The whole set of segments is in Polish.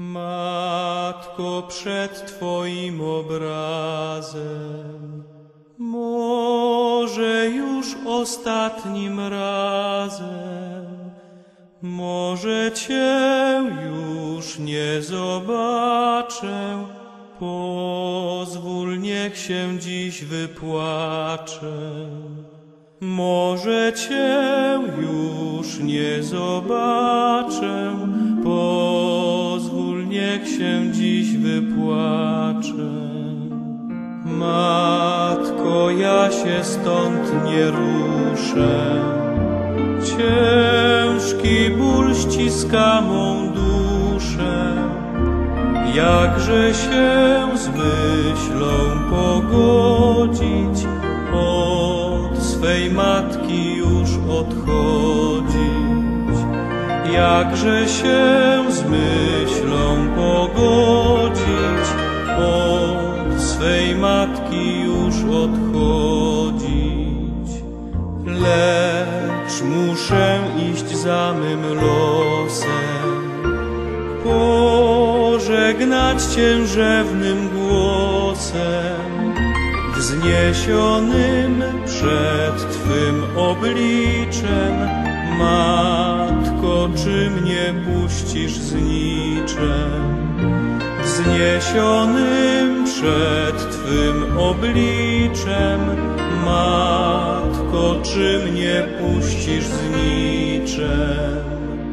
Matko, przed Twoim obrazem, może już ostatnim razem, może Cię już nie zobaczę, pozwól, niech się dziś wypłaczę. Może Cię już nie zobaczę, pozwól, niech się dziś wypłaczę. Matko, ja się stąd nie ruszę, ciężki ból ściska mą duszę. Jakże się z myślą pogodzić, od swej matki już odchodzić. Jakże się z myślą pogodzić, od swej matki już odchodzić. Lecz muszę iść za mym losem, pożegnać Cię rzewnym głosem, wzniesionym przed Twym obliczem. Matko, czy mnie puścisz z niczem? Wzniesionym przed Twym obliczem. Matko, czy mnie puścisz z niczem?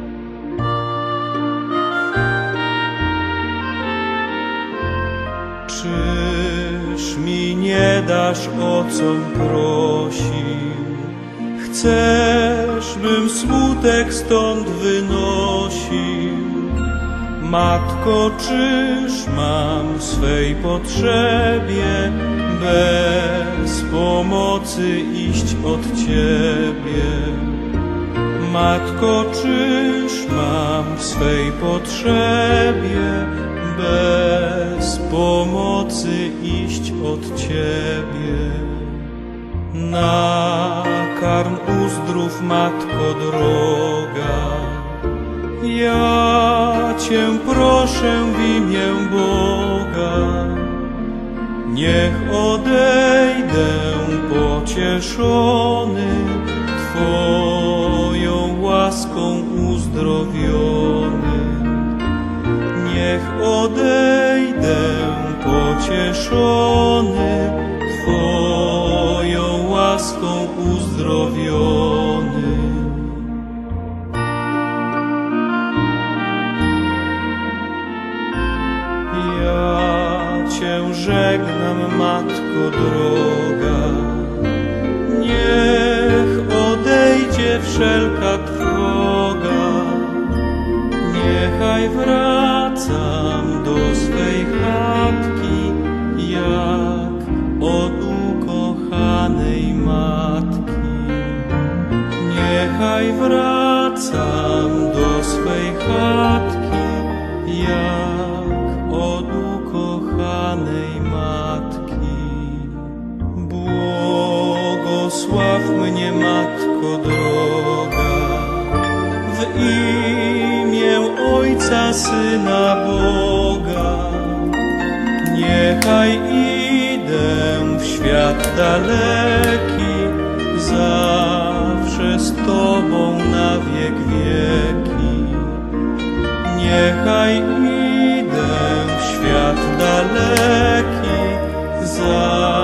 Czyż mi nie dasz, o com prosił? Chcesz, bym smutek stąd wynosił? Matko, czyż mam swej potrzebie bez pomocy iść od Ciebie? Matko, czyż mam w swej potrzebie bez pomocy iść od Ciebie? Nakarm, uzdrów, Matko droga, ja Cię proszę w imię Boga. Niech odejdę pocieszony, Twoją łaską uzdrowiony. Niech odejdę pocieszony, Twoją łaską uzdrowiony. Ja Cię żegnam, Matko droga, niech odejdzie wszelka trwoga. Niechaj wracam do swej chatki, jak od ukochanej matki. Niechaj wracam do swej chatki, jak od ukochanej matki. Błogosław mnie, Matko droga, w imię Ojca, Syna, Boga. Niechaj idę w świat daleki, zawsze z Tobą na wiek wieki. Niechaj idę w świat daleki, zawsze